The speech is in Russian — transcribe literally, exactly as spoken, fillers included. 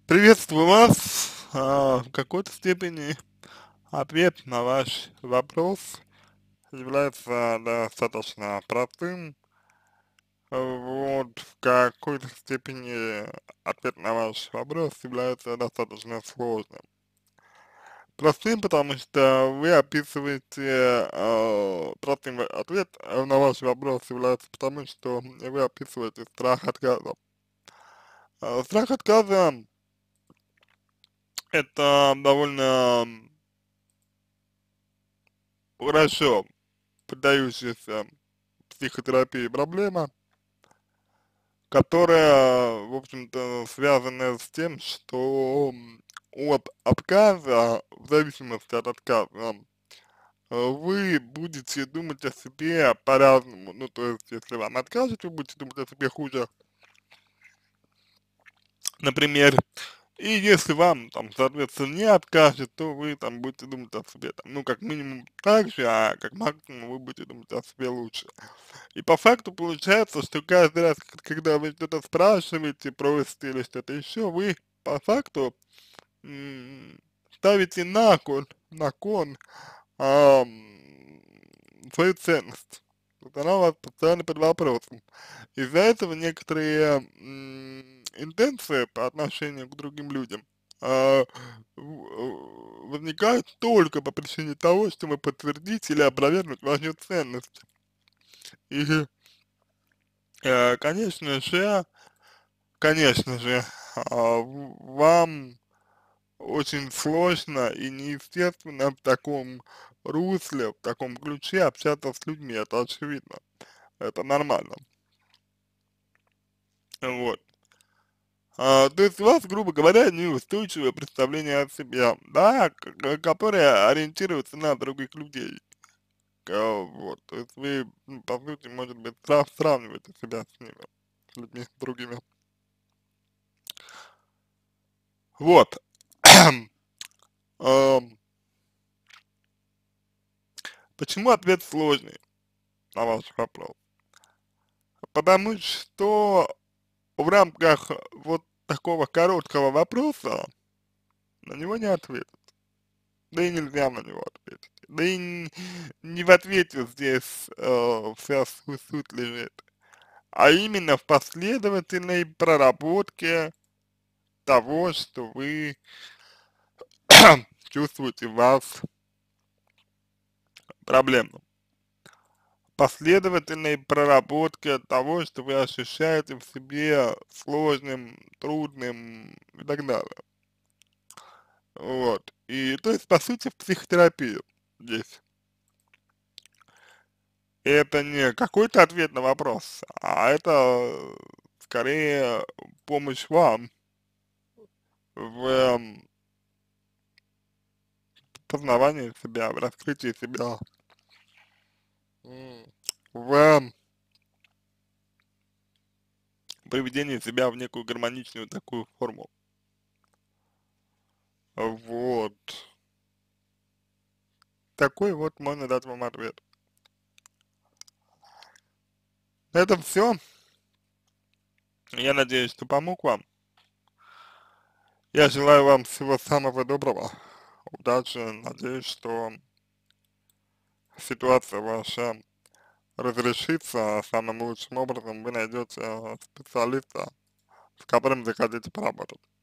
Приветствую вас. А, В какой-то степени ответ на ваш вопрос является достаточно простым. Вот, в какой-то степени ответ на ваш вопрос является достаточно сложным. Простым, потому что вы описываете, а, простым ответ на ваш вопрос является потому, что вы описываете страх отказа. А, Страх отказа — это довольно хорошо поддающаяся психотерапии проблема, которая, в общем-то, связана с тем, что м, от отказа, в зависимости от отказа, э, вы будете думать о себе по-разному. Ну, то есть, если вам откажут, вы будете думать о себе хуже, например. И если вам, там, соответственно, не откажет, то вы, там, будете думать о себе, там, ну, как минимум так же, а как максимум вы будете думать о себе лучше. И по факту получается, что каждый раз, к- когда вы что-то спрашиваете, просите или что-то еще, вы по факту м, ставите на кон, на кон ам, свою ценность. Вот она у вас постоянно под вопросом. Из-за этого некоторые м, интенции по отношению к другим людям а, в- возникают только по причине того, чтобы подтвердить или опровергнуть вашу ценность. И Э, конечно же, конечно же, а, в вам очень сложно и неестественно в таком русле, в таком ключе общаться с людьми, это очевидно, это нормально, вот. А, то есть у вас, грубо говоря, неустойчивое представление о себе, да, к- к- которое ориентируется на других людей, а, вот, то есть вы, м, по сути, может быть, сра- сравниваете себя с ними, с людьми другими, вот. Ам, Почему ответ сложный на ваш вопрос? Потому что в рамках вот такого короткого вопроса на него не ответят. Да и нельзя на него ответить. Да и н- не в ответе здесь э, вся су- суть лежит, а именно в последовательной проработке того, что вы чувствуете в вас проблему. Последовательной проработке того, что вы ощущаете в себе сложным, трудным и так далее. Вот. И то есть, по сути, в психотерапию здесь. И это не какой-то ответ на вопрос, а это э, скорее помощь вам в эм, познавании себя, в раскрытии себя, м, в эм, приведении себя в некую гармоничную такую форму. Вот. Такой вот можно дать вам ответ. Это все. Я надеюсь, что помог вам. Я желаю вам всего самого доброго. Удачи. Надеюсь, что ситуация ваша разрешится самым лучшим образом. Вы найдете э, специалиста, с которым захотите поработать.